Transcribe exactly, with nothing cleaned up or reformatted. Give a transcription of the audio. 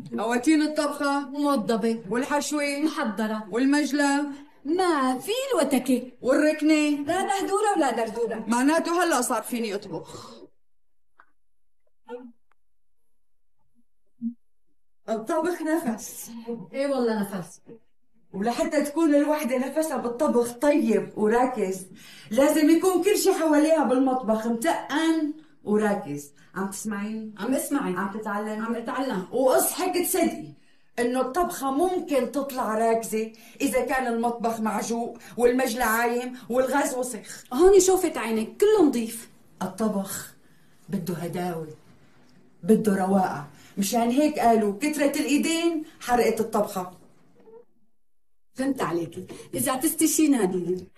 قواتين الطبخة موضبة والحشوة محضرة. والمجلة ما في الوتكة والركنة. لا مهدورة ولا دردورة. معناته هلا صار فيني اطبخ. الطبخ نفس. ايه والله نفس. ولحتى تكون الوحدة نفسها بالطبخ طيب وراكز لازم يكون كل شي حواليها بالمطبخ متقن وراكز. عم تسمعين؟ عم اسمعي. عم تتعلمي؟ عم اتعلم. واصحك تصدقي انه الطبخة ممكن تطلع راكزة اذا كان المطبخ معجوق والمجلى عايم والغاز وسخ. هوني شوفت عينك كله نظيف. الطبخ بده هداوة، بده رواقة، مشان هيك قالوا كثرة الايدين حرقت الطبخة. فهمت عليكي، اذا عتستي شي ناديلي.